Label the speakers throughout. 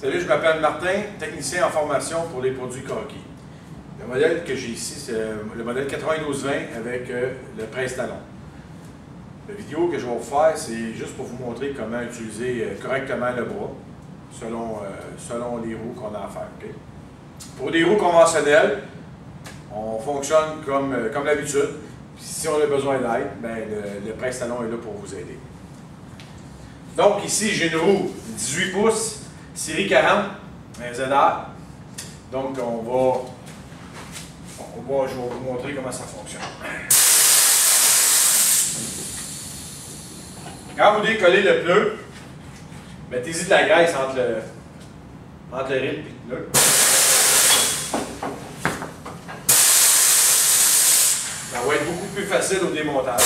Speaker 1: Salut, je m'appelle Martin, technicien en formation pour les produits Croquis. Le modèle que j'ai ici, c'est le modèle 9220 avec le presse-talon. La vidéo que je vais vous faire, c'est juste pour vous montrer comment utiliser correctement le bras selon les roues qu'on a à faire. Okay? Pour des roues conventionnelles, on fonctionne comme d'habitude. Si on a besoin d'aide, ben, le presse-talon est là pour vous aider. Donc ici, j'ai une roue 18 pouces, série 40, un ZR. Donc je vais vous montrer comment ça fonctionne. Quand vous décollez le pneu, mettez-y de la graisse entre le rythme et le pneu. Ça va être beaucoup plus facile au démontage.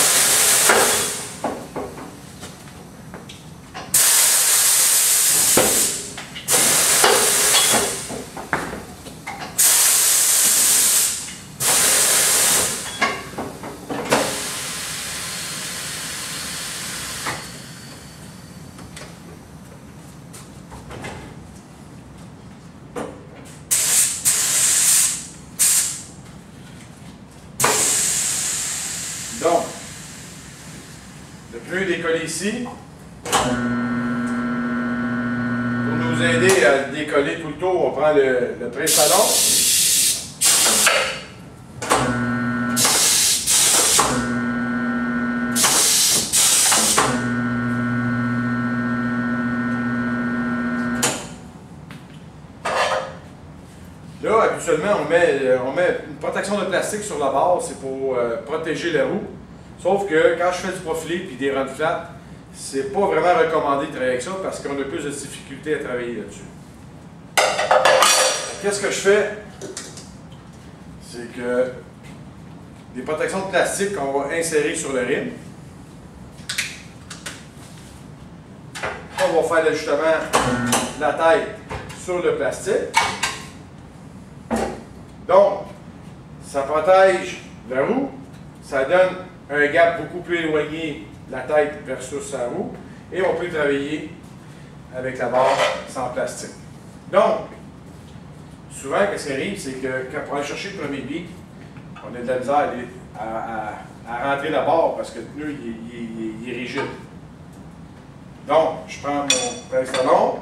Speaker 1: Donc, le pneu est décollé ici. Pour nous aider à le décoller tout le tour, on prend le presse-talon. Là, habituellement, on met une protection de plastique sur la barre, c'est pour protéger la roue. Sauf que quand je fais du profilé et des runs flat, c'est pas vraiment recommandé de travailler avec ça parce qu'on a plus de difficultés à travailler là-dessus. Qu'est-ce que je fais? C'est que des protections de plastique qu'on va insérer sur le rim. On va faire l'ajustement de la tête sur le plastique. Donc, ça protège la roue, ça donne un gap beaucoup plus éloigné de la tête versus sa roue, et on peut travailler avec la barre sans plastique. Donc, souvent, ce qui arrive, c'est que quand on va chercher le premier beat, on a de la misère à rentrer la barre parce que le pneu il est rigide. Donc, je prends mon presse-talon,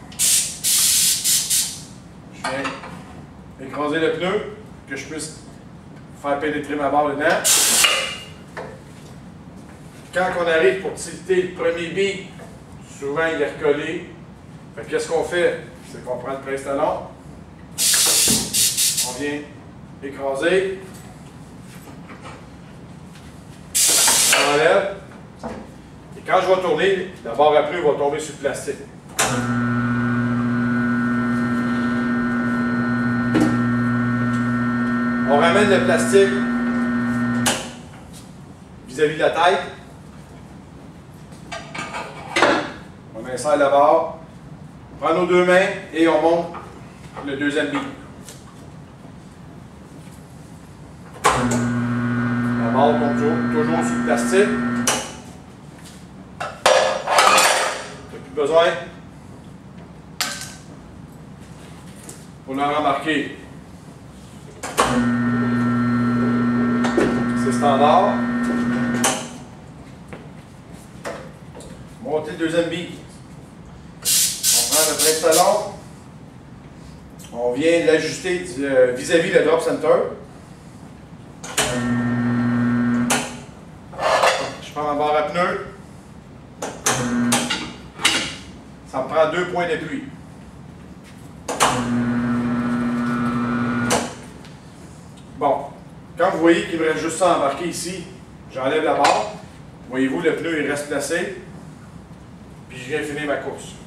Speaker 1: je viens écraser le pneu, que je puisse faire pénétrer ma barre dedans. Quand on arrive pour tilter le premier beat, souvent il est recollé. Qu'est-ce qu'on fait? C'est qu'on prend le presse-talon, on vient écraser, on enlève, et quand je vais tourner, la barre à pneu va tomber sur le plastique. On ramène le plastique vis-à-vis de la tête. On insère la barre. On prend nos deux mains et on monte le deuxième beat. La barre tombe toujours sur le plastique. Il n'y a plus besoin. Pour le remarquer. C'est standard. Monter le deuxième beat. On prend le presse-talon. On vient l'ajuster vis-à-vis le drop center. Je prends ma barre à pneu. Ça me prend 2 points d'appui. Bon, quand vous voyez qu'il me reste juste ça à embarquer ici, j'enlève la barre. Voyez-vous, le pneu il reste placé. Puis je viens finir ma course.